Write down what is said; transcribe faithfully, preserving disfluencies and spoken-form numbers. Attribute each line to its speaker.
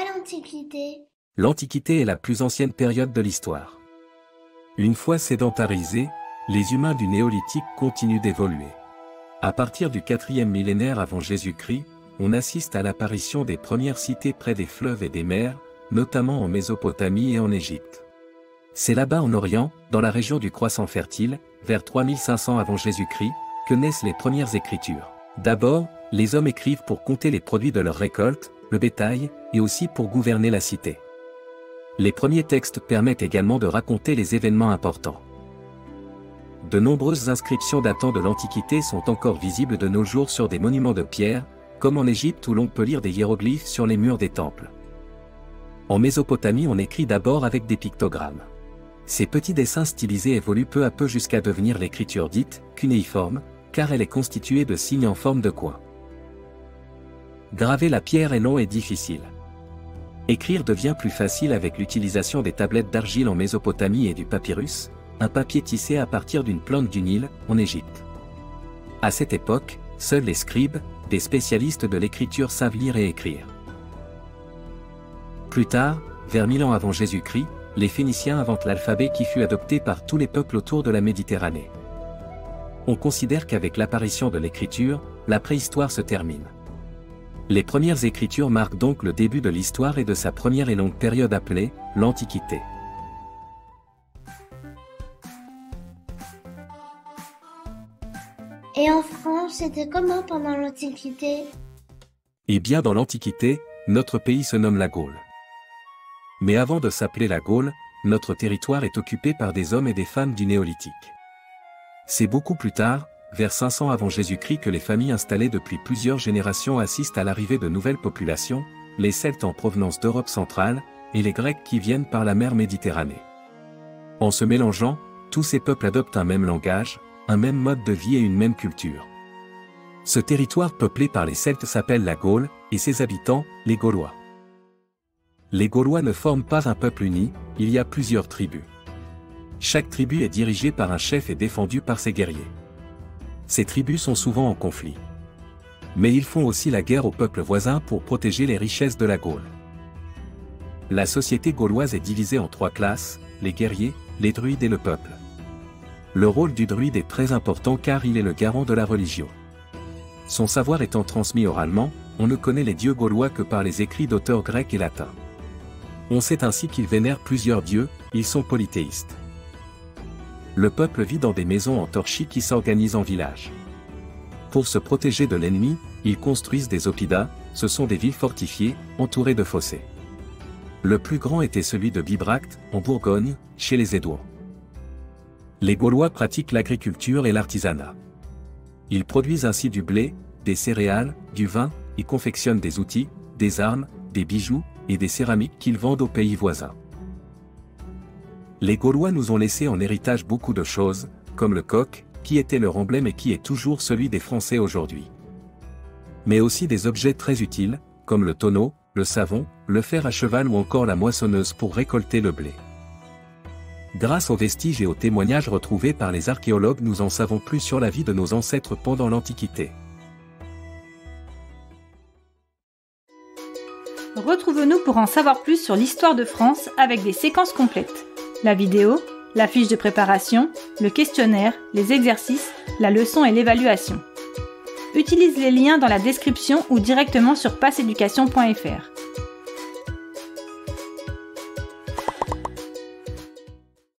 Speaker 1: l'Antiquité?
Speaker 2: L'Antiquité est la plus ancienne période de l'histoire. Une fois sédentarisés, les humains du Néolithique continuent d'évoluer. À partir du quatrième millénaire avant Jésus-Christ, on assiste à l'apparition des premières cités près des fleuves et des mers, notamment en Mésopotamie et en Égypte. C'est là-bas en Orient, dans la région du Croissant fertile, vers trois mille cinq cents avant Jésus-Christ, que naissent les premières écritures. D'abord, les hommes écrivent pour compter les produits de leur récolte, le bétail, et aussi pour gouverner la cité. Les premiers textes permettent également de raconter les événements importants. De nombreuses inscriptions datant de l'Antiquité sont encore visibles de nos jours sur des monuments de pierre, comme en Égypte où l'on peut lire des hiéroglyphes sur les murs des temples. En Mésopotamie, on écrit d'abord avec des pictogrammes. Ces petits dessins stylisés évoluent peu à peu jusqu'à devenir l'écriture dite cunéiforme, car elle est constituée de signes en forme de coin. Graver la pierre est long et difficile. Écrire devient plus facile avec l'utilisation des tablettes d'argile en Mésopotamie et du papyrus, un papier tissé à partir d'une plante du Nil, en Égypte. À cette époque, seuls les scribes, des spécialistes de l'écriture savent lire et écrire. Plus tard, vers mille ans avant Jésus-Christ, les Phéniciens inventent l'alphabet qui fut adopté par tous les peuples autour de la Méditerranée. On considère qu'avec l'apparition de l'écriture, la préhistoire se termine. Les premières écritures marquent donc le début de l'histoire et de sa première et longue période appelée l'Antiquité.
Speaker 1: Et en France, c'était comment pendant l'Antiquité?
Speaker 2: Eh bien, dans l'Antiquité, notre pays se nomme la Gaule. Mais avant de s'appeler la Gaule, notre territoire est occupé par des hommes et des femmes du Néolithique. C'est beaucoup plus tard, vers cinq cents avant Jésus-Christ, que les familles installées depuis plusieurs générations assistent à l'arrivée de nouvelles populations, les Celtes en provenance d'Europe centrale, et les Grecs qui viennent par la mer Méditerranée. En se mélangeant, tous ces peuples adoptent un même langage, un même mode de vie et une même culture. Ce territoire peuplé par les Celtes s'appelle la Gaule, et ses habitants, les Gaulois. Les Gaulois ne forment pas un peuple uni, il y a plusieurs tribus. Chaque tribu est dirigée par un chef et défendue par ses guerriers. Ces tribus sont souvent en conflit. Mais ils font aussi la guerre aux peuples voisins pour protéger les richesses de la Gaule. La société gauloise est divisée en trois classes, les guerriers, les druides et le peuple. Le rôle du druide est très important car il est le garant de la religion. Son savoir étant transmis oralement, on ne connaît les dieux gaulois que par les écrits d'auteurs grecs et latins. On sait ainsi qu'ils vénèrent plusieurs dieux, ils sont polythéistes. Le peuple vit dans des maisons en torchis qui s'organisent en villages. Pour se protéger de l'ennemi, ils construisent des oppidas, ce sont des villes fortifiées, entourées de fossés. Le plus grand était celui de Bibracte, en Bourgogne, chez les Édouans. Les Gaulois pratiquent l'agriculture et l'artisanat. Ils produisent ainsi du blé, des céréales, du vin, et confectionnent des outils, des armes, des bijoux, et des céramiques qu'ils vendent aux pays voisins. Les Gaulois nous ont laissé en héritage beaucoup de choses, comme le coq, qui était leur emblème et qui est toujours celui des Français aujourd'hui. Mais aussi des objets très utiles, comme le tonneau, le savon, le fer à cheval ou encore la moissonneuse pour récolter le blé. Grâce aux vestiges et aux témoignages retrouvés par les archéologues, nous en savons plus sur la vie de nos ancêtres pendant l'Antiquité.
Speaker 3: Retrouve-nous pour en savoir plus sur l'histoire de France avec des séquences complètes. La vidéo, la fiche de préparation, le questionnaire, les exercices, la leçon et l'évaluation. Utilise les liens dans la description ou directement sur passeeducation point f r.